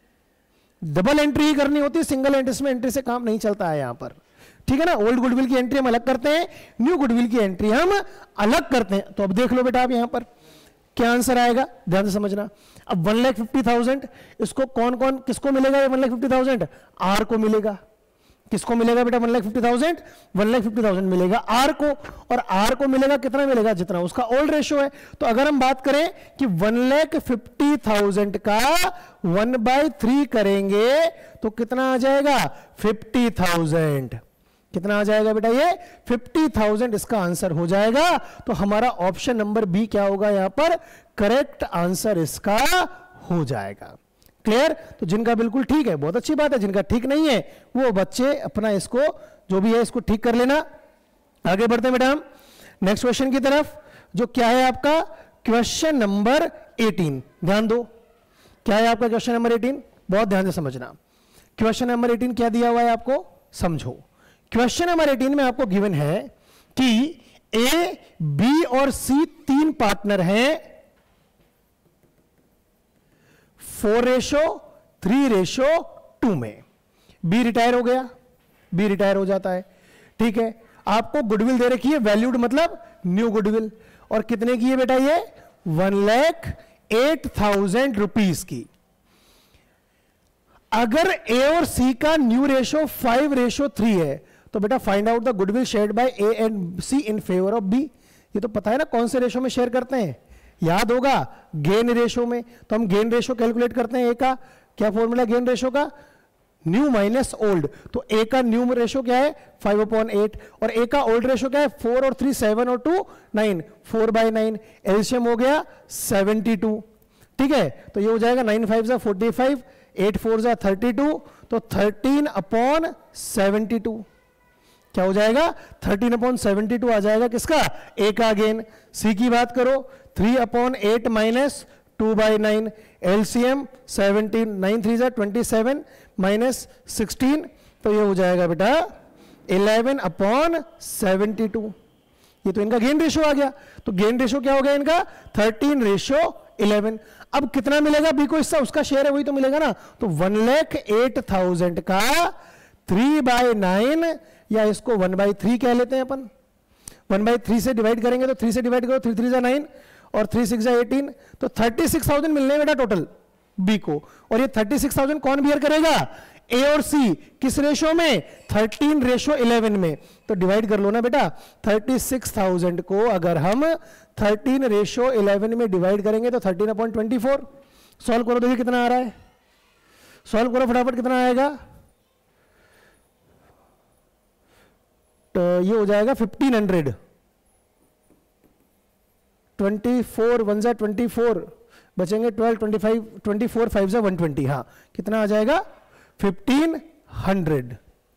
डबल एंट्री ही करनी होती है, सिंगल एंट्री में एंट्री से काम नहीं चलता है यहां पर, ठीक है ना। ओल्ड गुडविल की एंट्री हम अलग करते हैं, न्यू गुडविल की एंट्री हम अलग करते हैं। तो अब देख लो बेटा, आप यहां पर क्या आंसर आएगा, ध्यान से समझना। अब वन लाख फिफ्टी थाउजेंड, इसको कौन कौन किसको मिलेगा, ये one lakh fifty thousand R को मिलेगा। किसको मिलेगा बेटा, one lakh fifty thousand one lakh fifty thousand मिलेगा आर को, और आर को मिलेगा कितना मिलेगा, जितना उसका ओल्ड रेशो है। तो अगर हम बात करें कि वन लाख फिफ्टी थाउजेंड का वन बाई थ्री करेंगे तो कितना आ जाएगा, फिफ्टी थाउजेंड। कितना आ जाएगा बेटा, ये फिफ्टी थाउजेंड इसका आंसर हो जाएगा। तो हमारा ऑप्शन नंबर बी क्या होगा, यहां पर करेक्ट आंसर इसका हो जाएगा। क्लियर। तो जिनका बिल्कुल ठीक है बहुत अच्छी बात है, जिनका ठीक नहीं है वो बच्चे अपना इसको जो भी है इसको ठीक कर लेना। आगे बढ़ते हैं बेटा हम नेक्स्ट क्वेश्चन की तरफ, जो क्या है आपका क्वेश्चन नंबर एटीन। ध्यान दो, क्या है आपका क्वेश्चन नंबर एटीन, बहुत ध्यान से समझना। क्वेश्चन नंबर एटीन क्या दिया हुआ है आपको, समझो। क्वेश्चन नंबर एटीन में आपको गिवन है कि ए, बी और सी तीन पार्टनर हैं, four ratio three ratio two में। बी रिटायर हो गया, बी रिटायर हो जाता है, ठीक है। आपको गुडविल दे रखी है, वैल्यूड मतलब न्यू गुडविल, और कितने की है बेटा, ये one lakh eight thousand rupees की। अगर ए और सी का new ratio five ratio three है तो बेटा find out the goodwill shared by A and C in favour of B. ये तो पता है ना कौन से रेशो में शेयर करते हैं, याद होगा गेन रेशो में। तो हम गेन रेशो कैलकुलेट करते हैं, ए का क्या फॉर्मूला गेन रेशो का, न्यू माइनस ओल्ड, तो ए का न्यू रेशो क्या है फाइव अपॉन एट, और ए का ओल्ड रेशो क्या है फोर और थ्री सेवन और two nine, four by nine, LCM हो गया सेवेंटी टू। ठीक है, तो ये हो जाएगा नाइन फाइव जा फोर्टी फाइव, एट फोर जा थर्टी टू, तो थर्टीन अपॉन सेवेंटी टू क्या हो जाएगा, थर्टीन अपॉन सेवेंटी टू आ जाएगा किसका, ए का अगेन। सी की बात करो, three upon eight minus two by nine, LCM seventeen, nine three जा ट्वेंटी सेवन माइनस सिक्सटीन, तो ये हो जाएगा बेटा इलेवन अपॉन सेवेंटी टू। ये तो इनका गेन रेशो आ गया, तो गेन रेशो क्या हो गया इनका थर्टीन रेशो इलेवन। अब कितना मिलेगा बी को हिस्सा, उसका शेयर है वही तो मिलेगा ना, तो वन लैख एट थाउजेंड का थ्री बाई नाइन, या इसको वन बाई थ्री कह लेते हैं अपन, वन बाई थ्री से डिवाइड करेंगे तो थ्री से डिवाइड करो, थ्री थ्री जा नाइन और थ्री सिक्स जा एटीन, तो थर्टी सिक्स थाउजेंड मिलने हैं बेटा टोटल बी को। और ये थर्टी सिक्स थाउजेंड कौन बियर करेगा, ए और सी, किस रेशो में, थर्टीन रेशो इलेवन में, तो डिवाइड कर लो ना बेटा। थर्टी सिक्स थाउजेंड को अगर हम थर्टीन रेशो इलेवन में डिवाइड करेंगे तो thirteen upon twenty four, solve करो देखिए कितना आ रहा है, सॉल्व करो फटाफट कितना आएगा, तो ये हो जाएगा fifteen hundred, twenty four one जा ट्वेंटी फोर, बचेंगे twelve, twenty five, twenty four five जा वन ट्वेंटी, हाँ कितना आ जाएगा फिफ्टीन हंड्रेड,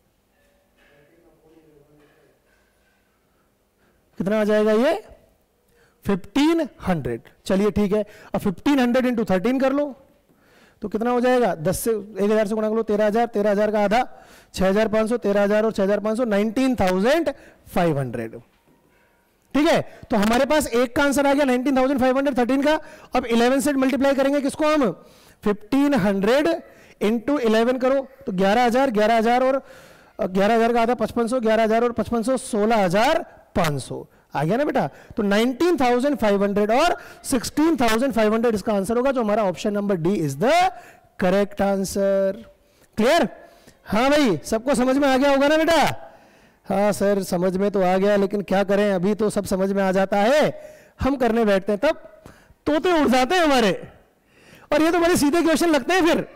कितना आ जाएगा ये फिफ्टीन हंड्रेड। चलिए ठीक है, अब फिफ्टीन हंड्रेड इंटू थर्टीन कर लो तो कितना हो जाएगा, दस से एक हजार से गुणा कर लो, तेरह हजार, तेरह हजार का आधा छह हजार पांच सौ, तेरह हजार और छह हजार पांच सौ, नाइनटीन थाउजेंड फाइव हंड्रेड। ठीक है, तो हमारे पास एक का आंसर आ गया nineteen thousand five hundred thirteen का। अब इलेवन से मल्टीप्लाई करेंगे किसको हम, फिफ्टीन हंड्रेड इंटू इलेवन करो तो ग्यारह हजार, ग्यारह हजार और ग्यारह हजार का आधा पचपन सौ, ग्यारह हजार और पचपन सौ सोलह हजार पांच सौ आ गया ना बेटा। तो नाइनटीन थाउजेंड फाइव हंड्रेड और सिक्सटीन थाउजेंड फाइव हंड्रेड इसका आंसर होगा, जो हमारा option number D is the correct answer. Clear? हाँ भाई, सबको समझ में आ गया होगा ना बेटा? हाँ सर समझ में तो आ गया, लेकिन क्या करें, अभी तो सब समझ में आ जाता है, हम करने बैठते हैं तब तोते उड़ जाते हैं हमारे, और ये तो बड़े सीधे क्वेश्चन लगते हैं, फिर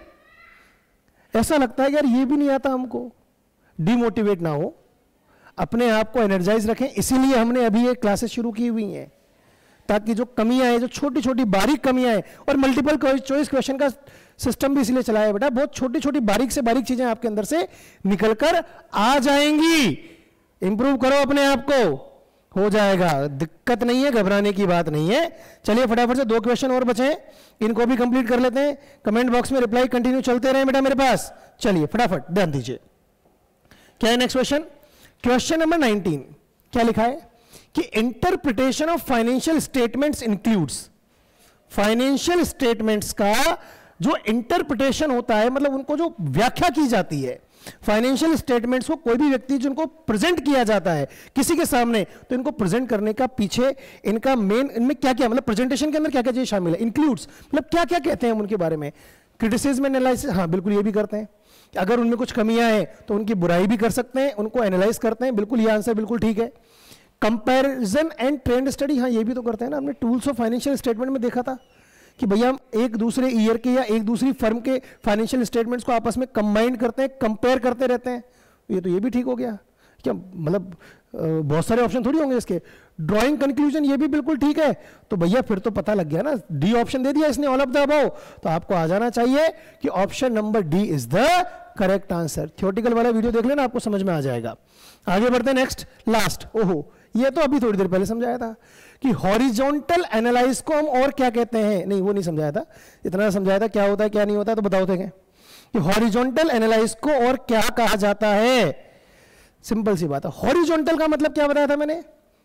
ऐसा लगता है यार ये भी नहीं आता हमको। डिमोटिवेट ना हो, अपने आप को एनर्जाइज रखें, इसीलिए हमने अभी ये क्लासेस शुरू की हुई हैं, ताकि जो कमियां हैं, जो छोटी छोटी बारीक कमियां हैं, और मल्टीपल चॉइस क्वेश्चन का सिस्टम भी इसलिए चलाया बेटा, बहुत छोटी छोटी बारीक से बारीक चीजें आपके अंदर से निकलकर आ जाएंगी। इंप्रूव करो अपने आप को, हो जाएगा, दिक्कत नहीं है, घबराने की बात नहीं है। चलिए फटाफट से दो क्वेश्चन और बचे हैं, इनको भी कंप्लीट कर लेते हैं। कमेंट बॉक्स में रिप्लाई कंटिन्यू चलते रहे बेटा मेरे पास। चलिए फटाफट ध्यान दीजिए, क्या है next question? Question number nineteen क्या लिखा है कि interpretation of financial statements includes, financial statements का जो इंटरप्रिटेशन होता है, मतलब उनको जो व्याख्या की जाती है, फाइनेंशियल स्टेटमेंट्स को कोई भी व्यक्ति जिनको प्रेजेंट किया जाता है किसी के सामने, तो इनको प्रेजेंट करने का पीछे इनका मेन, इनमें क्या क्या, मतलब प्रेजेंटेशन के अंदर क्या क्या चीज शामिल है, इंक्लूड्स, मतलब क्या क्या कहते हैं हम उनके बारे में। क्रिटिसिज्म एनालिसिस, हाँ बिल्कुल ये भी करते हैं, अगर उनमें कुछ कमियां हैं तो उनकी बुराई भी कर सकते हैं, उनको एनालाइज करते हैं, बिल्कुल ये आंसर बिल्कुल ठीक है। कंपैरिजन एंड ट्रेंड स्टडी, हाँ ये भी तो करते हैं ना, हमने टूल्स ऑफ फाइनेंशियल स्टेटमेंट में देखा था कि भैया हम एक दूसरे ईयर के या एक दूसरी फर्म के फाइनेंशियल स्टेटमेंट्स को आपस में कंबाइन करते हैं, कंपेयर करते रहते हैं, ये तो ये भी ठीक हो गया क्या, मतलब बहुत सारे ऑप्शन थोड़ी होंगे इसके। ड्राइंग कंक्लूजन, ये भी बिल्कुल ठीक है, तो भैया फिर तो पता लग गया ना, डी ऑप्शन दे दिया इसने, ऑल ऑफ द अबव, तो आपको आ जाना चाहिए कि option number D is the correct answer. Theoretical वाला वीडियो देख लेना, आपको समझ में आ जाएगा। आगे बढ़ते हैं नेक्स्ट, लास्ट, ओहो ये तो अभी थोड़ी देर पहले समझाया था कि हॉरिजॉन्टल एनालाइज को हम और क्या कहते हैं, नहीं वो नहीं समझाया था, इतना समझाया था क्या होता है क्या नहीं होता है, तो बताओ थे कि हॉरिजॉन्टल एनालाइज को और क्या कहा जाता है। सिंपल सी बात है, हॉरिजॉन्टल का मतलब क्या बताया था मैंने,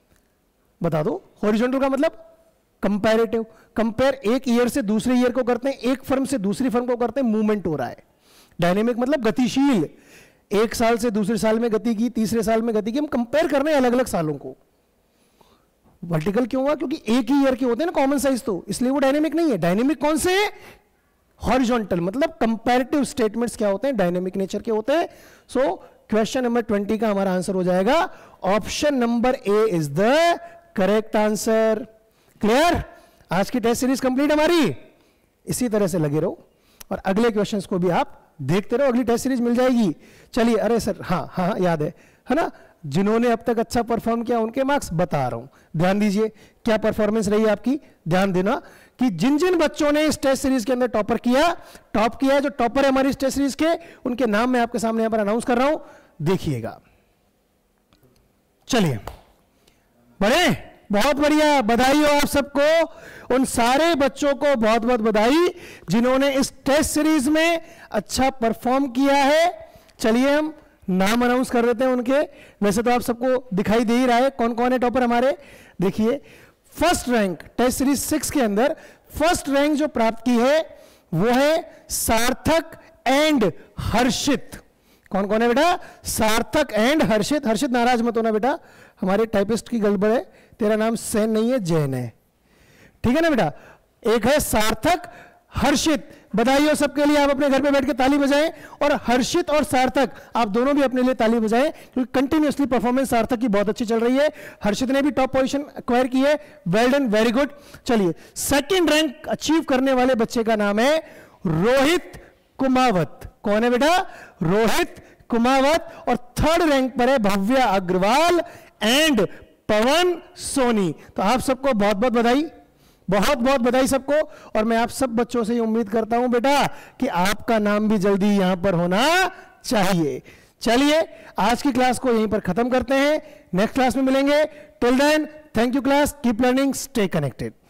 बता दो। हॉरिजॉन्टल का मतलब कंपैरेटिव, कंपेयर एक ईयर से दूसरे ईयर को करते हैं, एक फर्म से दूसरी फर्म को करते हैं, मूवमेंट हो रहा है। डायनेमिक मतलब गतिशील, एक साल से दूसरे साल में गति की, तीसरे साल में गति की, हम कंपेयर कर रहे हैं अलग अलग सालों को। वर्टिकल क्यों हुआ, क्योंकि एक ही ईयर के होते हैं ना कॉमन साइज, तो इसलिए वो डायनेमिक नहीं है। डायनेमिक कौन से है, हॉरिजॉन्टल, मतलब कंपैरेटिव स्टेटमेंट्स क्या होते हैं, डायनेमिक नेचर के होते हैं। सो क्वेश्चन नंबर ट्वेंटी का हमारा आंसर हो जाएगा option number A is the correct answer. Clear? आज की टेस्ट सीरीज कंप्लीट हमारी, इसी तरह से लगे रहो और अगले क्वेश्चंस को भी आप देखते रहो, अगली टेस्ट सीरीज मिल जाएगी। चलिए, अरे सर हाँ हाँ हाँ याद है है ना, जिन्होंने अब तक अच्छा परफॉर्म किया उनके मार्क्स बता रहा हूं, ध्यान दीजिए क्या परफॉर्मेंस रही है आपकी। ध्यान देना कि जिन जिन बच्चों ने इस टेस्ट सीरीज के अंदर टॉपर किया, टॉप किया है, जो टॉपर है हमारी इस टेस्ट सीरीज के, उनके नाम मैं आपके सामने यहां पर अनाउंस कर रहा हूं, देखिएगा। चलिए, बड़े बहुत बढ़िया, बधाई हो आप सबको, उन सारे बच्चों को बहुत बहुत बधाई जिन्होंने इस टेस्ट सीरीज में अच्छा परफॉर्म किया है। चलिए हम नाम अनाउंस कर देते हैं उनके। वैसे तो आप सबको दिखाई दे ही रहा है कौन कौन है टॉपर हमारे। देखिए, first rank test series six के अंदर फर्स्ट रैंक जो प्राप्त की है वो है सार्थक एंड हर्षित। कौन कौन है बेटा? सार्थक एंड हर्षित। हर्षित नाराज मत होना बेटा, हमारे टाइपिस्ट की गड़बड़ है, तेरा नाम सेन नहीं है जैन है, ठीक है ना बेटा। एक है सार्थक, हर्षित, बधाई हो सबके लिए। आप अपने घर पे बैठ के ताली बजाएं, और हर्षित और सार्थक आप दोनों भी अपने लिए ताली बजाएं, क्योंकि कंटिन्यूअसली परफॉर्मेंस सार्थक की बहुत अच्छी चल रही है। हर्षित ने भी टॉप पोजीशन एक्वायर की है, वेल डन, वेरी गुड। चलिए, सेकंड रैंक अचीव करने वाले बच्चे का नाम है रोहित कुमावत। कौन है बेटा? रोहित कुमावत। और थर्ड रैंक पर है भव्या अग्रवाल एंड पवन सोनी। तो आप सबको बहुत बहुत बधाई, बहुत बहुत बधाई सबको। और मैं आप सब बच्चों से ये उम्मीद करता हूं बेटा कि आपका नाम भी जल्दी यहां पर होना चाहिए। चलिए, आज की क्लास को यहीं पर खत्म करते हैं, नेक्स्ट क्लास में मिलेंगे। Till then, thank you class, keep learning, stay connected.